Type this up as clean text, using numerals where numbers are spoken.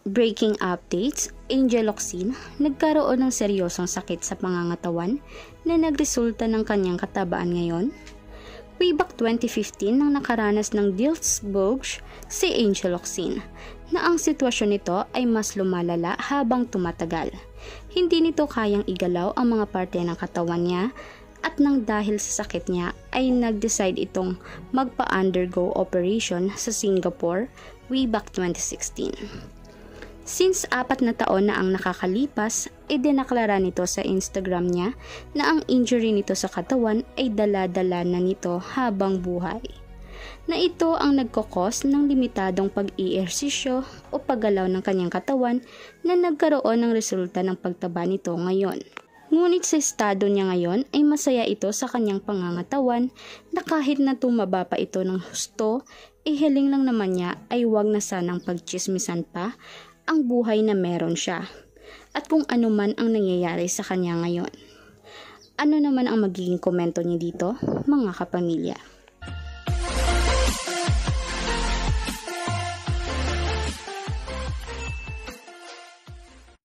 Breaking updates, Angel Locsin nagkaroon ng seryosong sakit sa pangangatawan na nagresulta ng kanyang katabaan ngayon. Way back 2015 nang nakaranas ng Dilsbulge si Angel Locsin na ang sitwasyon nito ay mas lumalala habang tumatagal. Hindi nito kayang igalaw ang mga parte ng katawan niya at nang dahil sa sakit niya ay nag-decide itong magpa-undergo operation sa Singapore way back 2016. Since 4 na taon na ang nakakalipas, idinaklara nito sa Instagram niya na ang injury nito sa katawan ay dala-dala na nito habang buhay. Na ito ang nagkokos ng limitadong pag-iehersisyo o paggalaw ng kanyang katawan na nagkaroon ng resulta ng pagtaba nito ngayon. Ngunit sa estado niya ngayon ay masaya ito sa kanyang pangangatawan na kahit na tumaba pa ito ng husto, hiling lang naman niya ay wag na sanang pagtsismisan pa ang buhay na meron siya at kung ano man ang nangyayari sa kanya ngayon. Ano naman ang magiging komento niya dito, mga kapamilya?